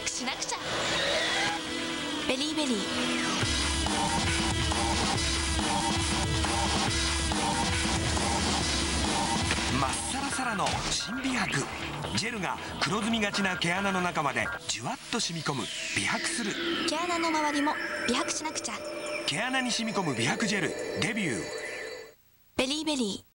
白しなくちゃ。ベリーベリー。 まっさらさらの新美白。ジェルが黒ずみがちな毛穴の中までじゅわっと染み込む。美白する。 毛穴の周りも美白しなくちゃ。 毛穴に染み込む美白ジェルデビュー。 ベリーベリー。